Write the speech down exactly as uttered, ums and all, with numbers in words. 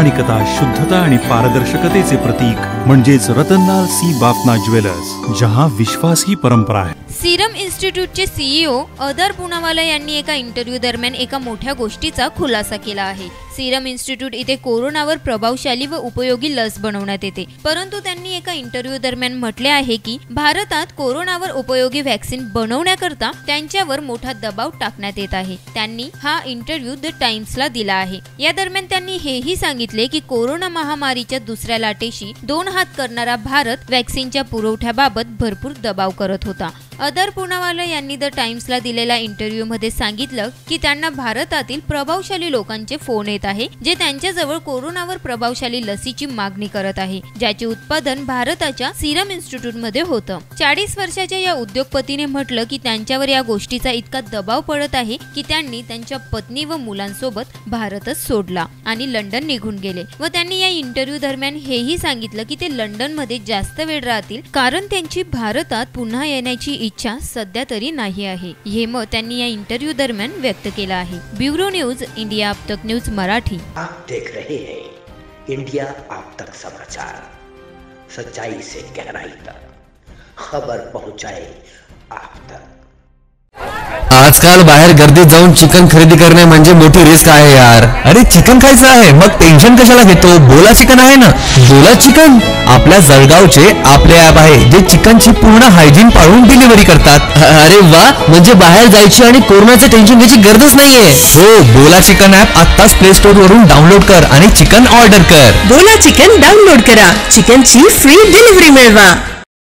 प्रामाणिकता, शुद्धता आणि पारदर्शकतेचे प्रतीक म्हणजेच रतनलाल सी बाफना ज्वेलर्स, जहां विश्वास ही परंपरा है। सीरम इन्स्टिट्यूटचे सीईओ अदर पूनावाला यांनी एका इंटरव्ह्यू दरम्यान एका मोठ्या गोष्टीचा खुलासा केला आहे। सीरम इन्स्टिट्यूट इथे कोरोनावर प्रभावशाली व उपयोगी लस बनवण्यात येते, परंतु त्यांनी एका इंटरव्ह्यू दरम्यान म्हटले आहे की भारतात कोरोनावर उपयोगी व्हॅक्सिन बनवण्याकरता त्यांच्यावर मोठा दबाव टाकण्यात येत आहे। त्यांनी हा इंटरव्ह्यू द टाइम्सला दिला आहे। या दरम्यान त्यांनी हेही सांगितले की कोरोना महामारीच्या दुसऱ्या लाटेशी दोन हात करणारा भारत व्हॅक्सिनच्या पुरवठ्याबाबत भरपूर दबाव करत होता। अदर पूनावाला यांनी द टाइम्सला दिलेल्या इंटरव्ह्यू मध्ये सांगितलं की त्यांना भारतातील प्रभावशाली लोकांचे फोन येत आहे, जे त्यांच्याजवळ कोरोनावर प्रभावशाली लसीची मागणी करत आहे, ज्याचे उत्पादन भारताच्या सीरम इन्स्टिट्यूट मध्ये होतं। चाळीस वर्षाच्या या उद्योगपतीने म्हटलं की त्यांच्यावर या गोष्टीचा इतका दबाव पडत आहे की त्यांनी त्यांच्या पत्नी व मुलांसोबत भारतच सोडला आणि लंडन निघून गेले व त्यांनी या इंटरव्ह्यू दरम्यान हेही सांगितलं की ते लंडन मध्ये जास्त वेळ राहतील, कारण त्यांची भारतात पुन्हा येण्याची इच्छा सध्या तरी नाही आहे। हे मत त्यांनी या इंटरव्ह्यू दरम्यान व्यक्त केलं आहे। ब्युरो न्यूज, इंडिया अब तक न्यूज मराठी। आप देख रहे हैं इंडिया अब तक समाचार, सच्चाई से गहराई तक खबर पहुंचाए आप तक। आजकाल बाहेर गर्दीत जाऊन चिकन खरेदी करणे म्हणजे मोठी रिस्क आहे यार। अरे चिकन खायचं आहे, मग टेन्शन कशाला घेतो? बोला चिकन आहे ना। बोला चिकन आपल्या जळगावचे आपले ॲप आहे, जे चिकनची पूर्ण हायजीन पाळून डिलिव्हरी करतात। अरे वा, म्हणजे बाहेर जायची आणि कोरोनाचं टेन्शन घ्यायची गरजच नाहीये। हो, बोला चिकन ॲप आत्ताच प्ले स्टोर वरून डाउनलोड कर आणि चिकन ऑर्डर कर। बोला चिकन डाउनलोड करा, चिकनची फ्री डिलिव्हरी मिळवा।